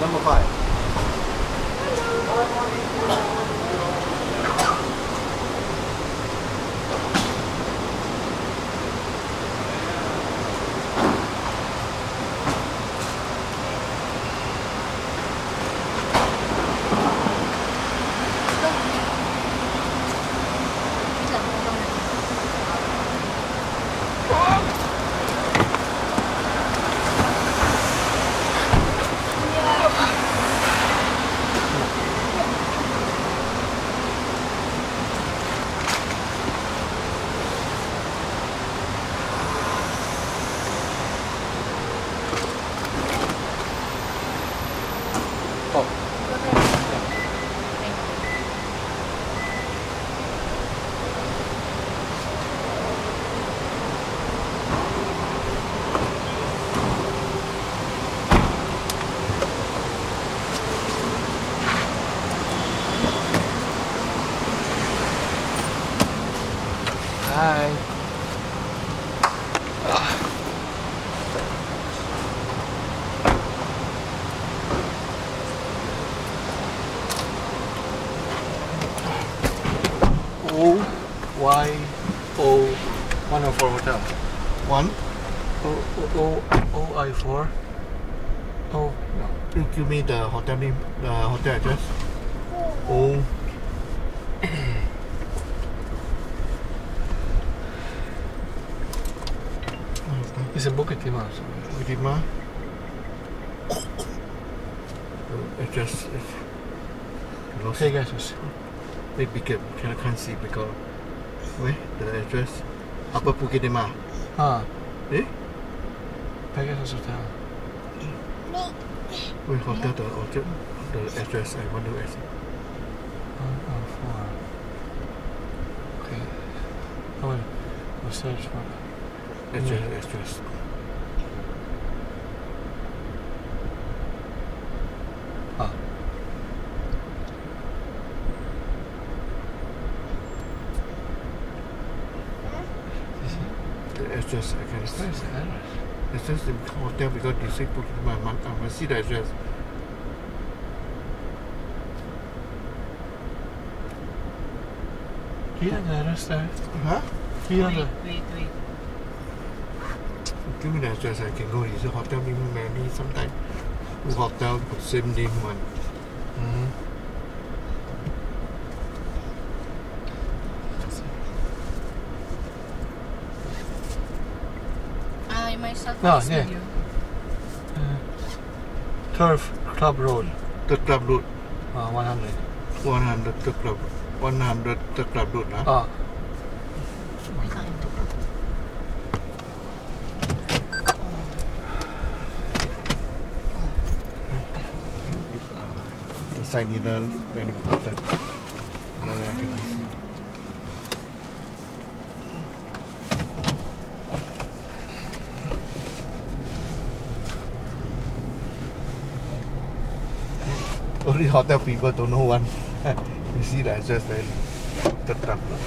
Number 5. Hi. OY0104 hotel. 1. OI4. Oh no. You give me the hotel name, the hotel address. Oh. It's in Bukit Timah. Bukit Timah. Address is lost. Hey guys, Big because I can't see because where the address Upper Bukit Timah. Eh? Pegasus Hotel. Where hotel the address I want to ask. 104. Okay. Oh wait, we'll search for address. The address I can see. Where's the address? It's just the hotel because they say Bukit Timah. I must see the address. Here the address there. Huh? Here the. Wait. Give me the address I can go. It's a hotel name many sometimes. Hotel got same name one. I myself No, is yeah. with you. Turf Club Road. The club road. 100. 100 the club. 100 the club road. Huh? The sign is very important. Only hotel people don't know one. You see the address there. The club road.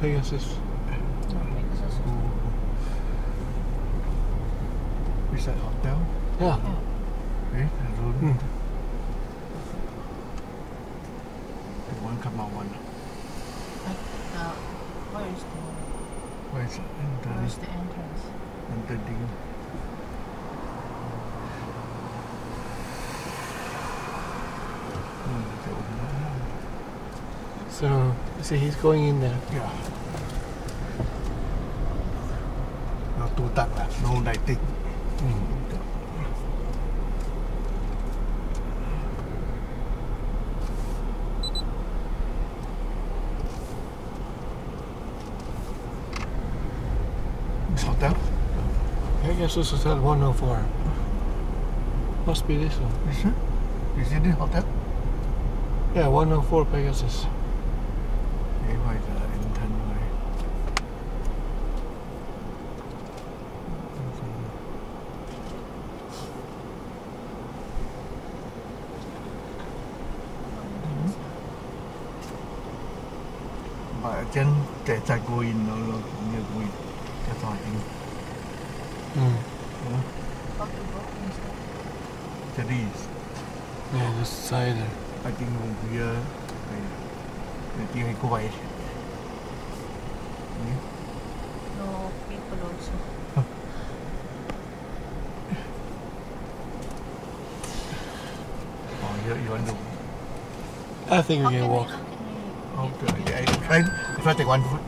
Pegasus. No, Pegasus. Is that hotel? Yeah. Eh, the room. Mm. The one come out one. Where is the Where's the entrance? entrance? So, see, he's going in there. Yeah. Not too dark, no lighting. This hotel? Pegasus Hotel 104. Must be this one. This one? Is it the hotel? Yeah, 104 Pegasus. Okay, why the entrance? But I can go in, no, near go in. That's all I think. This. Yeah, this side there. I think over here, I think I go by. No people also. Oh, you want to? I think we can walk. Okay, I try to take one foot.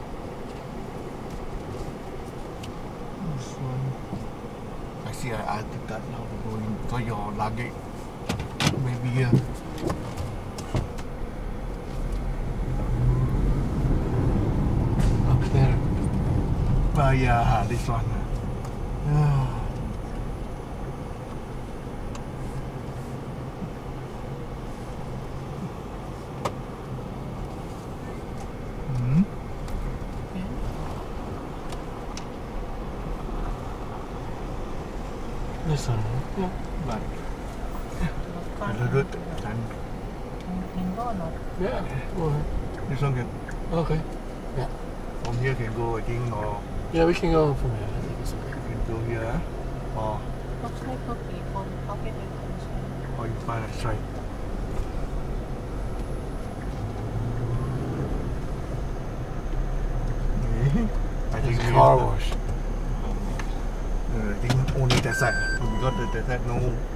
This one. I see I add the card now to go in because your luggage maybe here. Up there. Yeah, this one. This one. Yeah. But very good. And Yeah. Go ahead. this one can Okay. Yeah. from here can go, I think, or Yeah, we can go from here. I think it's okay. you can go here, or Looks like for people. How can you go? you find a straight. I think It's we car have wash. I think only that side because that side no